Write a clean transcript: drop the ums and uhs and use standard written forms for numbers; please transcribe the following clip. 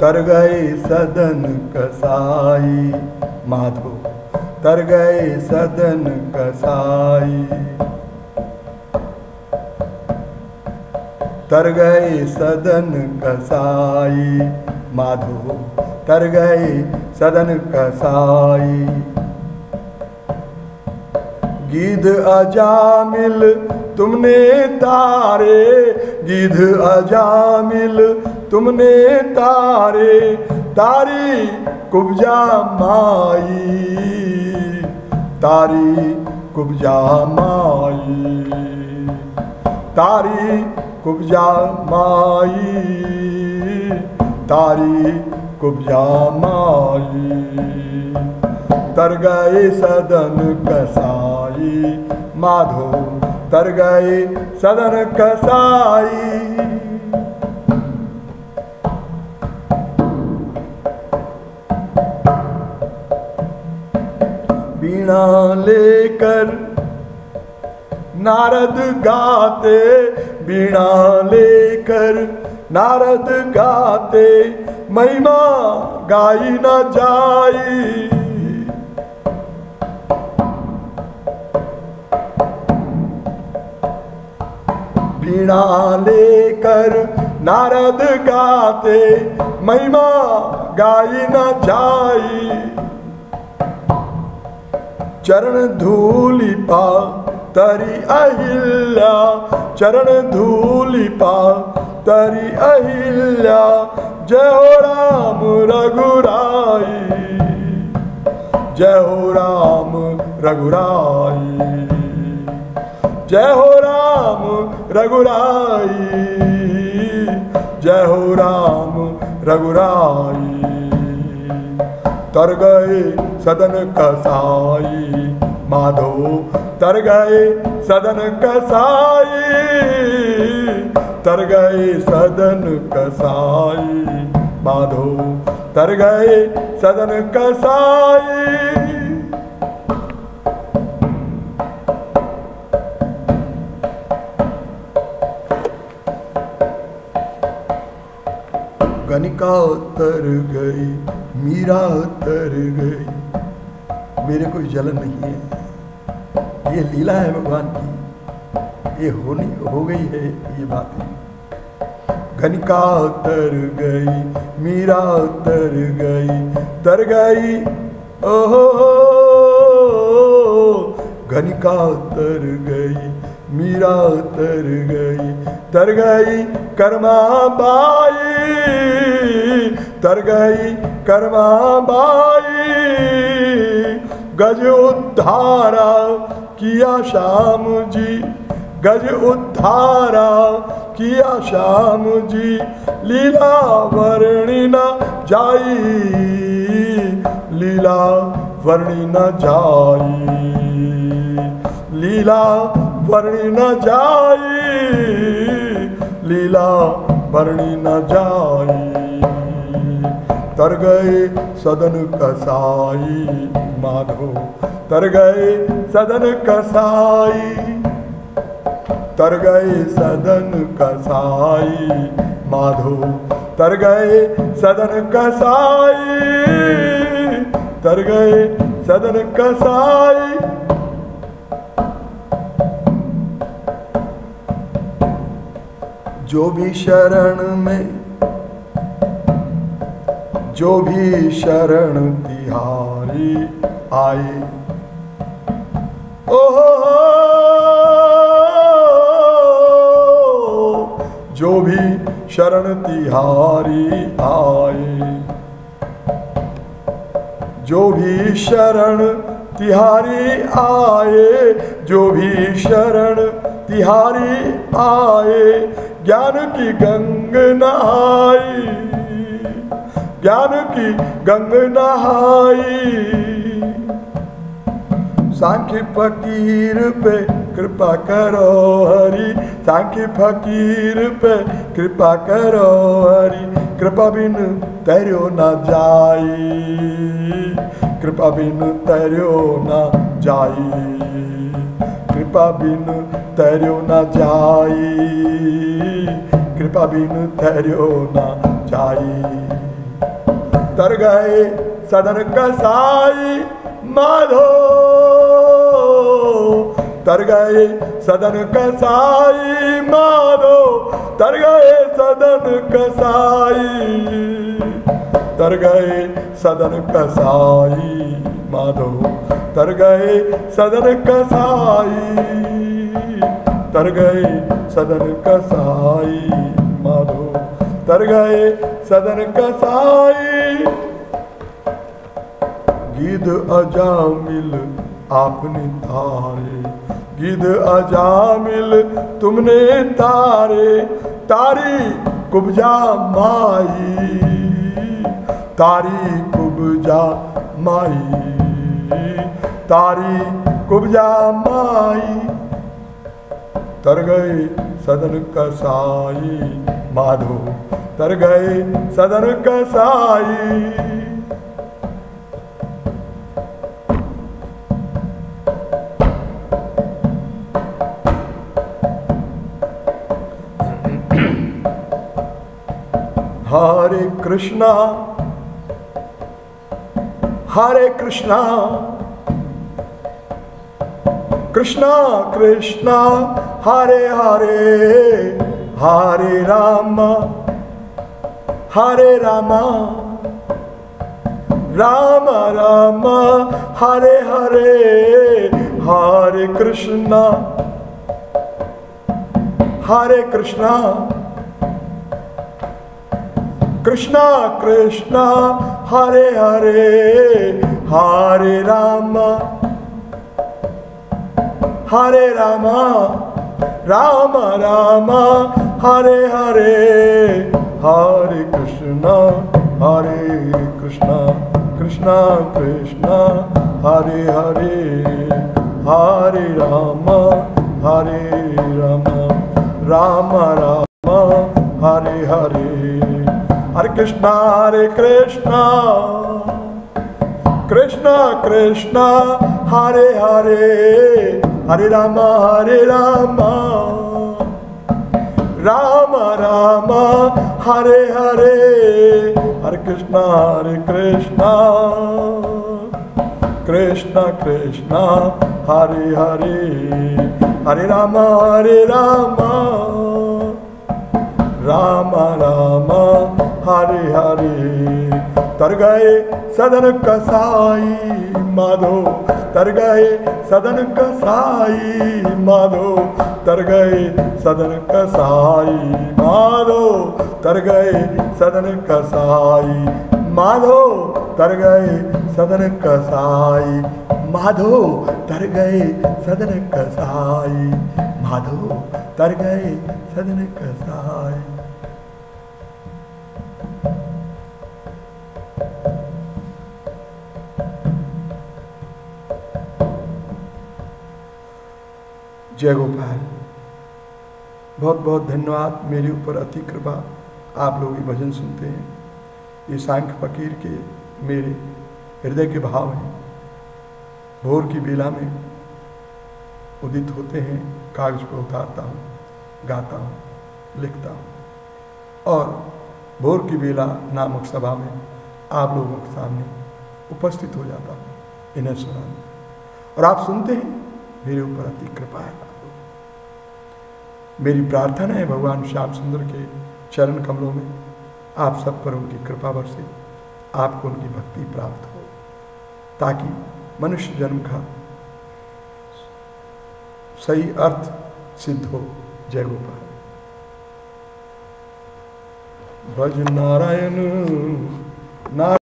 तर गए सदन कसाई माधो, तर गए सदन कसाई, तर गए सदन कसाई माधो, तर गए सदन कसाई। गिद्ध अजामिल तुमने तारे, गिद्ध अजामिल तुमने तारे, तारी कुब्जा माई, तारी कुब्जा माई, तारी कुब्जा माई, तारी कुब्जा माई। तर गए सदन कसाई माधो, तर गए सदन कसाई। वीणा लेकर नारद गाते, वीणा लेकर नारद गाते, महिमा गाई न जाई, वीणा लेकर नारद गाते, महिमा गाई न जाई। चरण धूलि पा तरी अहिल्या, चरण धूलि पा तरी अहिल्या, जय हो राम रघुराई, जय हो राम रघुराई, जय हो राम रघुराई, जय हो राम रघुराई। तर गए सदन कसाई माधो, तर गए सदन कसाई, तर गए सदन कसाई माधो, तर गए सदन कसाई। गणिका तर गई, मीरा तर गई, मेरे कोई जलन नहीं है, ये लीला है भगवान की, ये हो गई है ये बात। गणिका तर गई, मीरा तर गई, तर गई ओहो, गणिका तर गई, मीरा तर गई, तर गई कर्मा बाई, तर गई कर्मा बाई। गज उद्धारा किया श्याम जी, गज उद्धारा किया श्याम जी, लीला वर्णि न जाई, लीला वर्णि न जाई, लीला वर्णि न जाई, लीला वर्णि न जाई। तर गए सदन कसाई माधो, तर गए सदन कसाई, तर गए सदन कसाई माधो, तर गए सदन कसाई, तर गए सदन कसाई। जो भी शरण में, जो भी शरण तिहारी आए, ओहो जो भी शरण तिहारी आए, जो भी शरण तिहारी आए, जो भी शरण तिहारी आए, ज्ञान की गंग नहाई, ज्ञान की गंग नहाई। सांख्य फकीर पे कृपा करो हरि, सांख्य फकीर पे कृपा करो हरि, कृपा बिन तैरो न जाई, कृपा बिन तैरो न जाई, कृपा बिन तैरो न जाई, कृपा बिन तैरो न जाई। तर गए सदन कसाई माधो, तर गए सदन कसाई माधो, तर गए सदन कसाई, तर गए सदन कसाई माधो, तर गए सदन कसाई, तर गए सदन कसाई माधो, तर गए सदन कसाई। गिद्ध अजामिल आपने तारे, गिद्ध अजामिल तुमने तारे, तारी कुब्जा माई, तारी कुब्जा माई, तारी कुब्जा माई, तर गए सदन कसाई माधो, तर गए सदन कसाई। हरे कृष्णा हरे कृष्णा, कृष्णा कृष्णा हरे हरे, हरे राम हरे राम, राम राम हरे हरे, हरे कृष्णा हरे कृष्णा, कृष्णा कृष्णा हरे हरे, हरे राम हरे राम, राम राम हरे हरे, हरे कृष्णा कृष्णा कृष्णा हरे हरे, हरे राम राम राम हरे हरे, हरे कृष्णा कृष्णा कृष्णा हरे हरे, हरे राम राम राम हरे हरे, हरे कृष्णा कृष्णा कृष्णा हरे हरे, हरे राम राम राम हरे हरे, तर गए सदन कसाई माधो, तर गए सदन कसाई माधो, तर गए सदन कसाई माधो, तर गए सदन कसाई माधो, तर गए सदन कसाई माधो, तर गए सदन कसाई माधो, तर गए सदन कसाई। जय गोपाल। बहुत बहुत धन्यवाद, मेरे ऊपर अति कृपा, आप लोग ये भजन सुनते हैं। ये सांख्य फकीर के मेरे हृदय के भाव हैं, भोर की बेला में उदित होते हैं, कागज पर उतारता हूँ, गाता हूँ, लिखता हूँ और भोर की बेला नामक सभा में आप लोगों के सामने उपस्थित हो जाता हूँ इन्हें सुनाने, और आप सुनते हैं, मेरे ऊपर अति कृपा है। मेरी प्रार्थना है भगवान श्याम सुंदर के चरण कमलों में आप सब पर उनकी कृपा बरसे, आपको उनकी भक्ति प्राप्त हो, ताकि मनुष्य जन्म का सही अर्थ सिद्ध हो। जय गोपाल। भज नारायण नारायण।